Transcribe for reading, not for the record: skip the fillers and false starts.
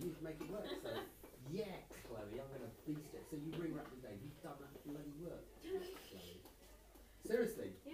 you need to make it work. So, yeah, Chloe, I'm going to beast it. So you ring her up today. You've done that bloody work, Chloe. Seriously.